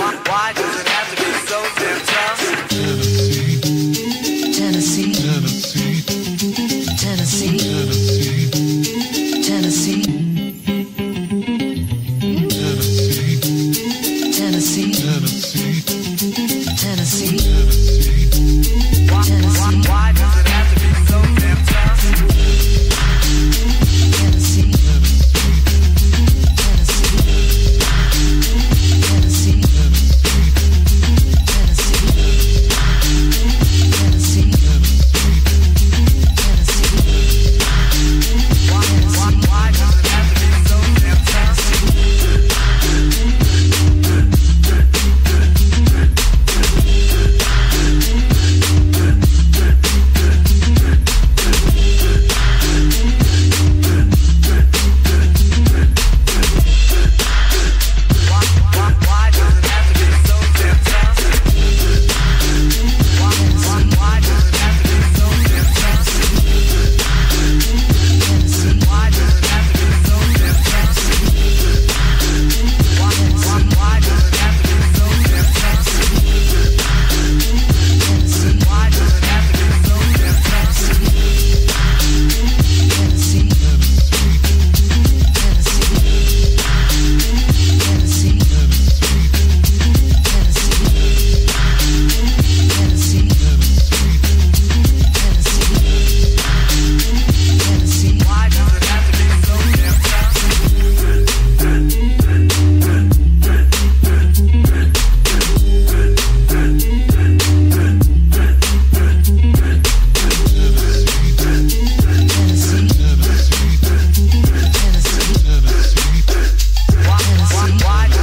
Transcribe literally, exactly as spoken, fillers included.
Why does it have to be so damn tough? Tennessee, Tennessee, Tennessee, Tennessee, Tennessee, Tennessee, Tennessee, Tennessee. Why, why, why does it have to be so damn tough? Tennessee, Tennessee, Why, why, why does it have to be so damn tough? Why, why, why does it have to be so damn tough? Why, why, why does it have to be so damn tough? Why does it have to be so damn tough? Why, why, why does it have to be so damn tough? Why does it have to be so damn tough? Why does it have to be so damn tough? Why, why, why